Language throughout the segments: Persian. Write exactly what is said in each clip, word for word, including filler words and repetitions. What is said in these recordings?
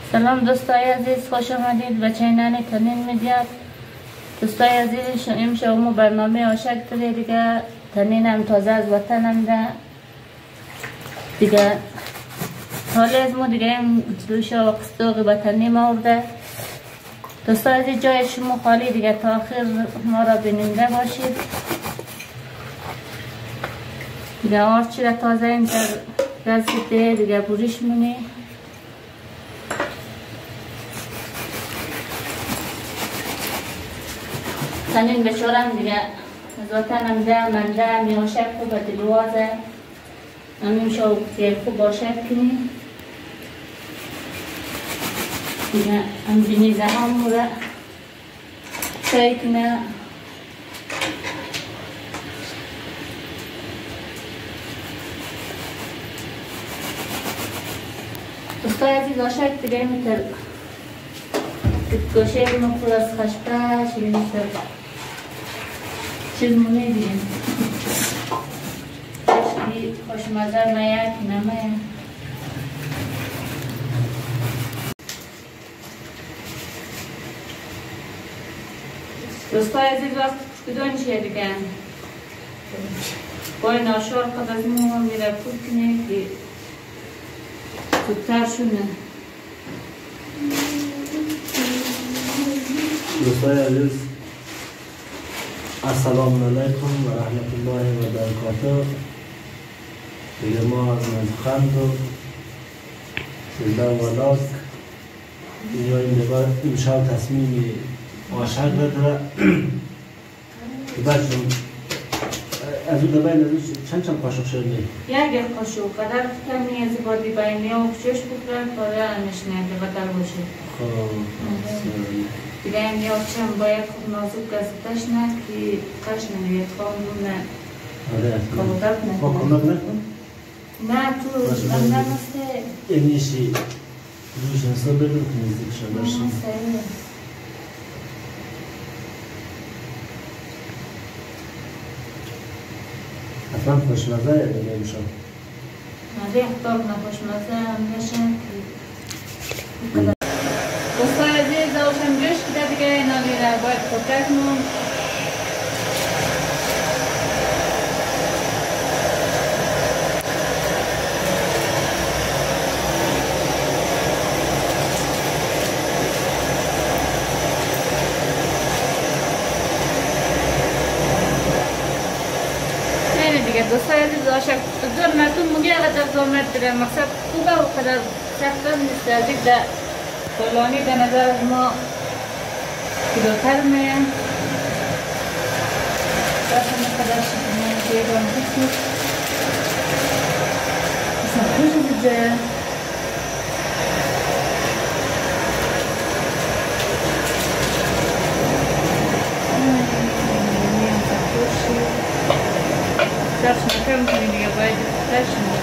سلام دوستای عزیز، خوش آمدید به چینل تنین میدیا. دوستای عزیز، امشب ما برنامه آشک داره دیگه. تنین هم تازه از وطنم ده دیگه. حالا از ما دیگه این دوشا و قصدوقی به تنین آورده. دوستای عزیز، جای شما خالی دیگه، تا آخر ما را بیننده باشید دیگه. آرچی را تازه این در گزیده دیگه بوریش مونی. تنین بچورم دیگه از وطنم ده منده می آشک خوب به دلوازه همین شو که خوب آشک کنی دیگه. هم بینیزه هم موره چای کنه دوستای عزیز. آشک دیگه میتر گوشه مکور از خشپش یه میتر چیز مونه دیگه خشکی خوشمزه میه که نمیه. دوستای عزیز، وقت کدوم چیه دیگه بای ناشار قد از مو میره پود کنه که زودتر شونه. دوستای عزیز، السلام علیکم و رحمت الله و برکاته. دیگه ما از مزخند و زنده ولاک اینجا این دیگه امشب تصمیم آشک داره بچون از اون دبای نزدیش چند چند قاشق شده؟ یک قاشق قدر کمی از بادی باینی و چش بکنن کاره نشنه که قدر باشه. خب دیگه این یا چند باید خوب نازک گذتش نه که قش نمیید خواهم نه کمکت نه با کمک نکن؟ نه تو من نمسته این نیشی روش نستا بدون که نزدیک شده باشیم. حتما خوشمزه یه دیگه میشم ریخ دار نخوشمزه هم نشن که دوستای عزیز، دوشم جوش کده دیگه اینا دیگه باید خوبه کنم. دوستای عزیز، آشک زور مردم مگه قدر زور مرد داره مقصد خوبه و قدر سخت نیست. از یک در طولانی به نظر ما کلوتر میان داشتم قدر شکنه دیگران بسید اصلا خوش بجه درش نکم کنی دیگه باید درش نکم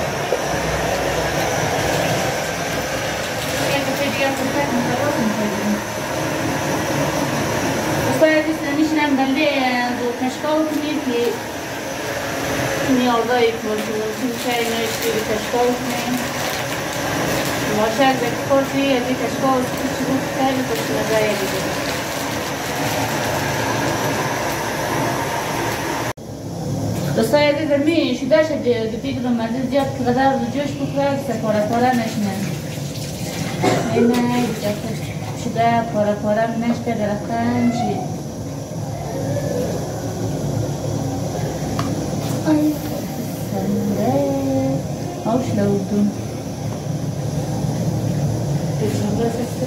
یک دفعه دیگه هم سفت متراز میکنیم. دوستای عزیز، نمیشنم بلده دو کشکاو کنید که نیاردایی کنید چون چای نوشتی به کشکاو کنید ماشک به کفارتی از این کشکاو چی بود خیلی خوشمزه دیگه. دوستای عزیز، می شده شد دیگه رو مزید زیاد که قدر رو جوش بکنه که پاره پاره نشنه. اینه شده پاره پاره نشته درختن چی آی سنده آوش لودون بسنده سسته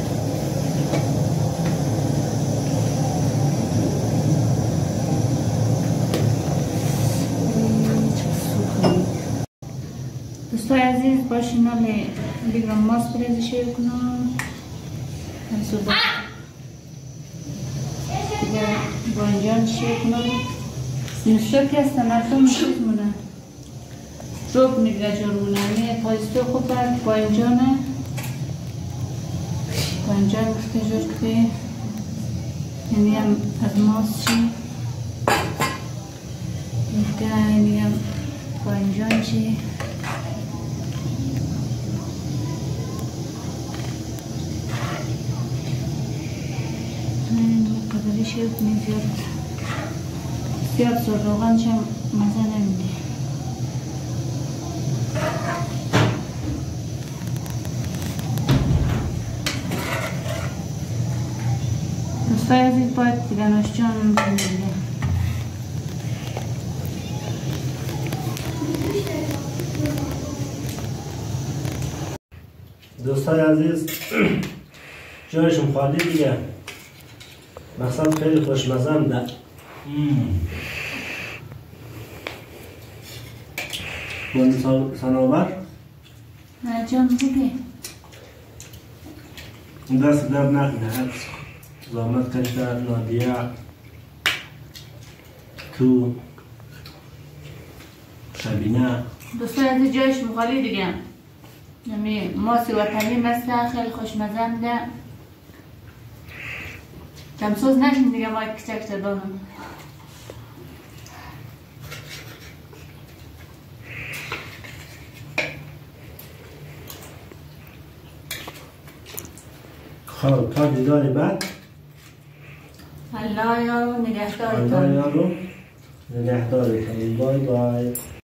دوستای عزیز، باشین ناله دیگران ماست برزی شیر کنم دیگه بانجان شیر کنم نشو که است مردم چیز مونه روب نگره جرمونه می پایستو خوب برد بانجانه بانجان بخته جور که یعنی هم از ماست چی دیگه یعنی هم بانجان چی برداری شد زیاد زیاد سر روغنش هم مزه نمیده. دوستای عزیز باید دیگه نوشجان بگیره. دوستای عزیز جایشون خالی دیگه، مقصد خیلی خوشمزم ده. بانی سناور نه جان بگه دست در نکنه، زحمت کشته نادیه تو شبینه. دوستای عزیز جایشون خالی دیگه، یعنی ماسی وطنی مثل خیلی خوشمزه ده. دمسوز نشین دیگه ما کچک دادم. خب تا دیدار بعد الله یارو نگهدارتان. الله یارو نگهدارتان. بای بای.